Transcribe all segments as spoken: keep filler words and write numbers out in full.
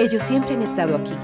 Ellos siempre han estado aquí.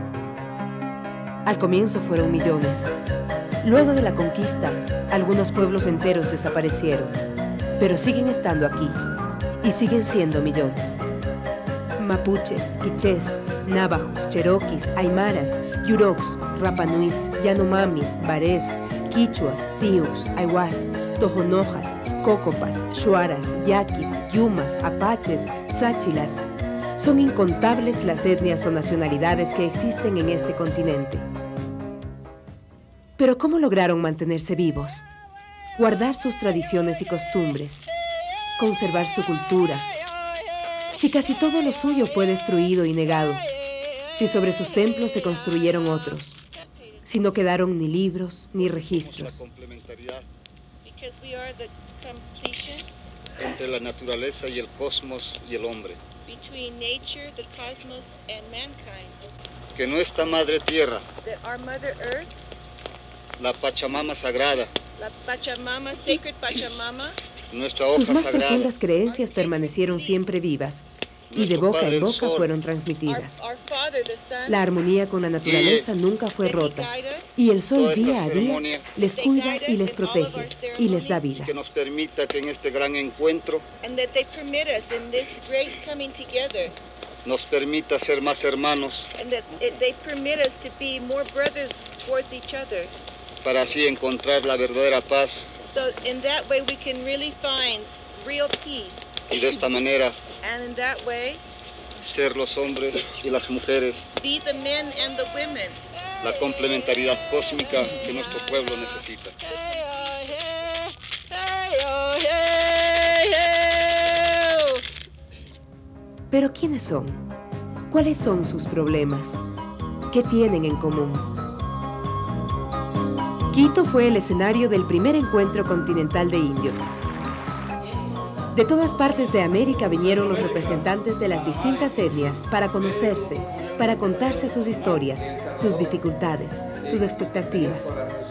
Al comienzo fueron millones. Luego de la conquista, algunos pueblos enteros desaparecieron, pero siguen estando aquí y siguen siendo millones. Mapuches, quichés, navajos, cheroquis, aymaras, yuroks, rapanuis, yanomamis, barés, quichuas, sioux, aihuas, tojonojas, cócopas, shuaras, yaquis, yumas, apaches, sáchilas. Son incontables las etnias o nacionalidades que existen en este continente. Pero ¿cómo lograron mantenerse vivos? Guardar sus tradiciones y costumbres, conservar su cultura. Si casi todo lo suyo fue destruido y negado, si sobre sus templos se construyeron otros, si no quedaron ni libros ni registros. La complementariedad entre la naturaleza y el cosmos y el hombre. Que nuestra Madre Tierra, la Pachamama Sagrada, la Pachamama, Sacred Pachamama, nuestra hoja sus más sagrada, profundas creencias permanecieron siempre vivas y de boca en boca fueron transmitidas. La armonía con la naturaleza nunca fue rota y el sol día a día les cuida y les protege y les da vida. que nos permita que en este gran encuentro nos permita ser más hermanos para así encontrar la verdadera paz. So in that way we can really find real peace. Y de esta manera And in that way, ser los hombres y las mujeres, be the men and the women. La complementariedad cósmica que nuestro pueblo necesita. Pero ¿quiénes son? ¿Cuáles son sus problemas? ¿Qué tienen en común? Quito fue el escenario del primer encuentro continental de indios. De todas partes de América vinieron los representantes de las distintas etnias para conocerse, para contarse sus historias, sus dificultades, sus expectativas.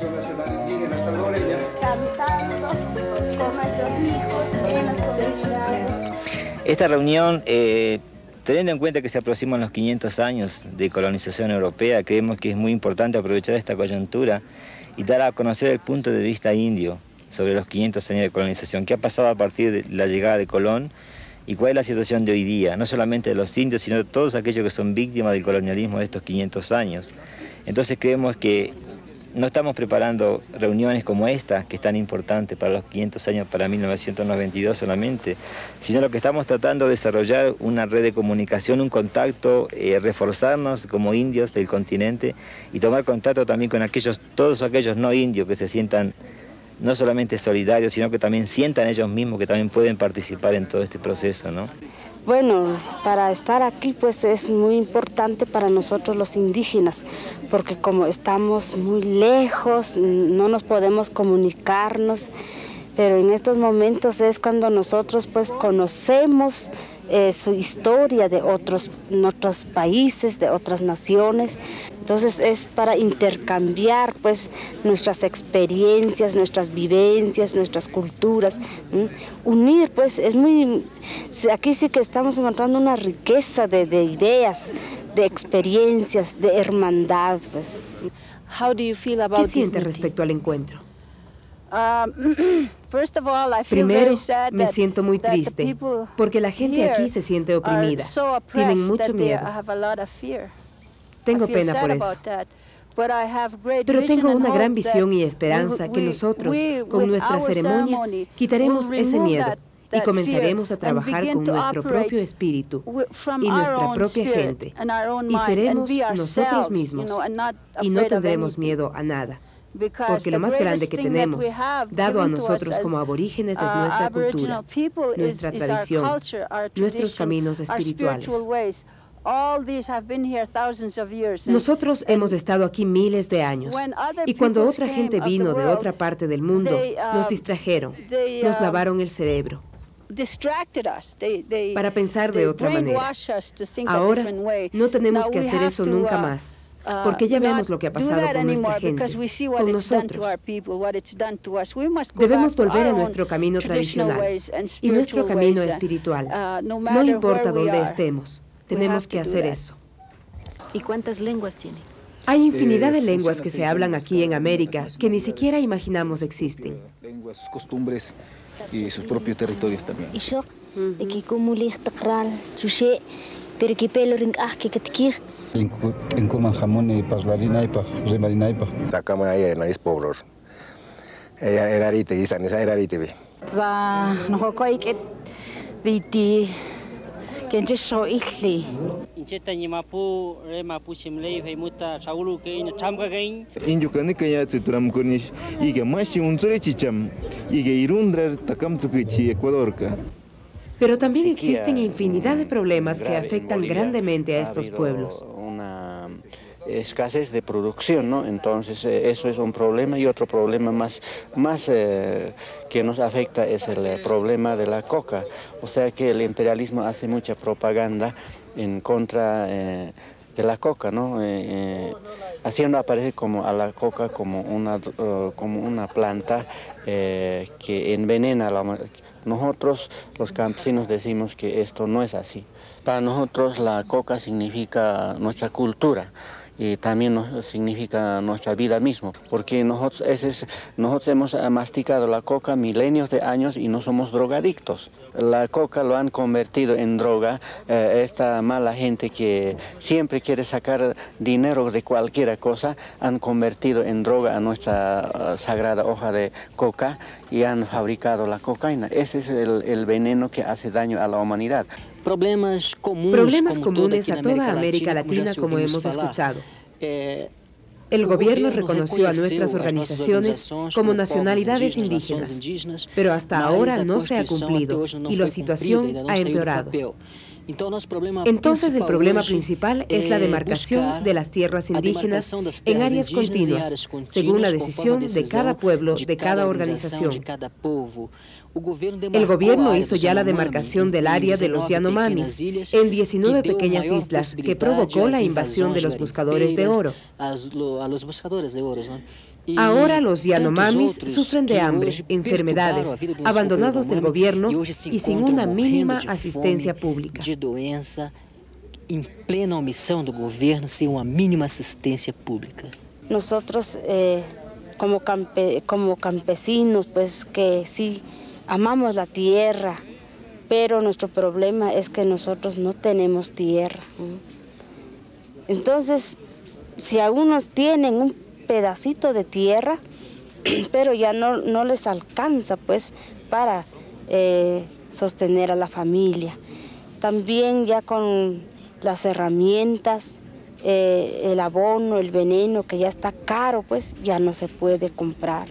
Cantando con nuestros hijos en las comunidades. Esta reunión, eh, teniendo en cuenta que se aproximan los quinientos años de colonización europea, creemos que es muy importante aprovechar esta coyuntura y dar a conocer el punto de vista indio sobre los quinientos años de colonización, qué ha pasado a partir de la llegada de Colón y cuál es la situación de hoy día, no solamente de los indios, sino de todos aquellos que son víctimas del colonialismo de estos quinientos años. Entonces creemos que no estamos preparando reuniones como esta, que es tan importante para los quinientos años, para mil novecientos noventa y dos solamente, sino lo que estamos tratando de desarrollar una red de comunicación, un contacto, eh, reforzarnos como indios del continente y tomar contacto también con aquellos, todos aquellos no indios que se sientan no solamente solidarios, sino que también sientan ellos mismos que también pueden participar en todo este proceso, ¿no? Bueno, para estar aquí pues es muy importante para nosotros los indígenas, porque como estamos muy lejos, no nos podemos comunicarnos, pero en estos momentos es cuando nosotros pues conocemos eh, su historia de otros, otros países, de otras naciones. Entonces es para intercambiar pues nuestras experiencias, nuestras vivencias, nuestras culturas, ¿sí? Unir pues es muy, aquí sí que estamos encontrando una riqueza de, de ideas, de experiencias, de hermandad pues. How do you feel about ¿Qué siente respecto al encuentro? Um, first of all, I feel Primero, very sad me that- siento muy that the triste, people porque la gente here aquí se siente oprimida, are so tienen oppressed mucho that they miedo. have a lot of fear. Tengo I feel pena sad por eso. about that. But I have great Pero vision tengo and una hope gran that visión y we- esperanza que we- nosotros, we, con with nuestra our ceremonia, ceremony, quitaremos will ese remove miedo that- y that comenzaremos a fear and trabajar begin con to nuestro operate propio espíritu wi- from y our nuestra own propia spirit gente, and our own y mind, seremos and be nosotros ourselves, mismos, you know, and not y no afraid of tendremos anything. miedo a nada. Because Porque lo the más grande greatest que thing that tenemos, we have dado a given to us nosotros as, como aborígenes, es uh, nuestra Aboriginal cultura, people is- nuestra is our tradición, culture, our nuestros tradition, caminos our espirituales. spiritual ways. All these have been here thousands of years. And- Nosotros and hemos estado aquí miles de años, when other y cuando peoples otra gente came of the vino de world, otra parte del mundo, they, uh, nos distrajeron, they, nos uh, lavaron el cerebro, distracted us. They, they, para pensar de they otra manera. brainwash us to think a Ahora different way. no tenemos Now que we hacer have eso to, nunca uh, más, uh, porque ya not vemos lo que ha do pasado that con nuestra anymore, gente, because we see what con it's done to nosotros. our people, what it's done to us. We must go Debemos back to volver a our nuestro own camino traditional tradicional ways and y nuestro spiritual camino ways, uh, espiritual. uh, no No matter importa where we dónde are, estemos, we tenemos have que to do hacer that. eso. ¿Y cuántas lenguas tiene? Hay infinidad de lenguas que se hablan aquí en América que ni siquiera imaginamos existen. Lenguas, sus costumbres y sus propios territorios también. En Cuman jamón y paslarina y pa remarina y pa. Sacamos ahí en es pobre. Ella era ahorita y esa era ahorita. Za no coi que viti que je so ihli. Incheta ni mapu re mapu chimlei fei muta chaulu ke ni chamka ke. Injo kani kaya tsuturam kunish y que machi unzure chicham y que irundra takam tsukichi Ecuador ka. Pero también existen infinidad de problemas que afectan grandemente a estos pueblos. Una escasez de producción, ¿no? Entonces eh, eso es un problema, y otro problema más, más eh, que nos afecta es el problema de la coca. O sea que el imperialismo hace mucha propaganda en contra eh, de la coca, ¿no? Eh, eh, haciendo aparecer como a la coca como una, uh, como una planta eh, que envenena la. Nosotros, los campesinos, decimos que esto no es así. Para nosotros la coca significa nuestra cultura y también significa nuestra vida misma, porque nosotros, ese es, nosotros hemos masticado la coca milenios de años y no somos drogadictos. La coca lo han convertido en droga, eh, esta mala gente que siempre quiere sacar dinero de cualquier cosa, han convertido en droga a nuestra uh, sagrada hoja de coca y han fabricado la cocaína. Ese es el, el veneno que hace daño a la humanidad. Problemas comunes, Problemas comunes a toda América Latina, como hemos escuchado. El gobierno reconoció a nuestras organizaciones como nacionalidades indígenas, pero hasta ahora no se ha cumplido y la situación ha empeorado. Entonces el problema principal es la demarcación de las tierras indígenas en áreas continuas, según la decisión de cada pueblo, de cada organización. El gobierno hizo ya la demarcación del área de los Yanomamis en diecinueve pequeñas islas, que provocó la invasión de los buscadores de oro. Ahora los Yanomamis sufren de hambre, enfermedades, abandonados del gobierno y sin una mínima asistencia pública. En plena omisión del gobierno, sin una mínima asistencia pública. Nosotros, eh, como, campe, como campesinos, pues que sí amamos la tierra, pero nuestro problema es que nosotros no tenemos tierra. Entonces, si algunos tienen un pedacito de tierra, pero ya no, no les alcanza pues para eh, sostener a la familia. También ya con las herramientas, eh, el abono, el veneno, que ya está caro, pues ya no se puede comprar.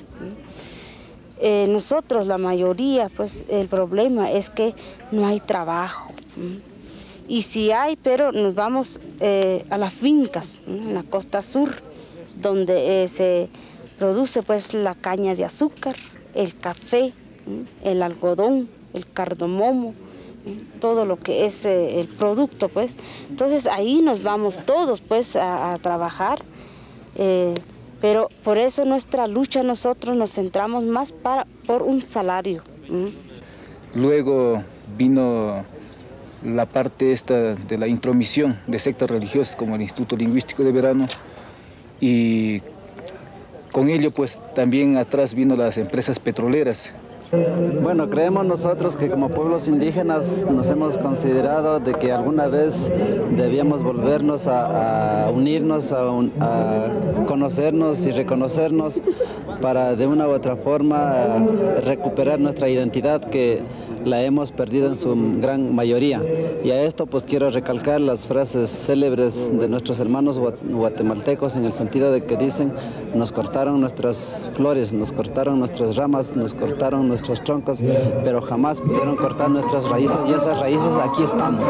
Eh, nosotros, la mayoría, pues el problema es que no hay trabajo. Y si hay, pero nos vamos eh, a las fincas, en la costa sur, donde eh, se produce pues la caña de azúcar, el café, el algodón, el cardamomo, todo lo que es eh, el producto, pues. Entonces ahí nos vamos todos pues a, a trabajar. Eh, Pero por eso nuestra lucha, nosotros nos centramos más para, por un salario. ¿Mm? Luego vino la parte esta de la intromisión de sectas religiosas como el Instituto Lingüístico de Verano, y con ello pues también atrás vino las empresas petroleras. Bueno, creemos nosotros que como pueblos indígenas nos hemos considerado de que alguna vez debíamos volvernos a, a unirnos, a, un, a conocernos y reconocernos para de una u otra forma recuperar nuestra identidad que la hemos perdido en su gran mayoría. Y a esto pues quiero recalcar las frases célebres de nuestros hermanos guatemaltecos en el sentido de que dicen: nos cortaron nuestras flores, nos cortaron nuestras ramas, nos cortaron nuestros troncos, pero jamás pudieron cortar nuestras raíces, y esas raíces aquí estamos.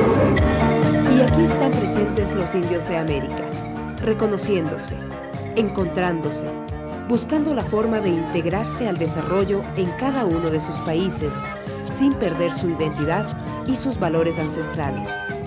Y aquí están presentes los indios de América, reconociéndose, encontrándose, buscando la forma de integrarse al desarrollo en cada uno de sus países, sin perder su identidad y sus valores ancestrales.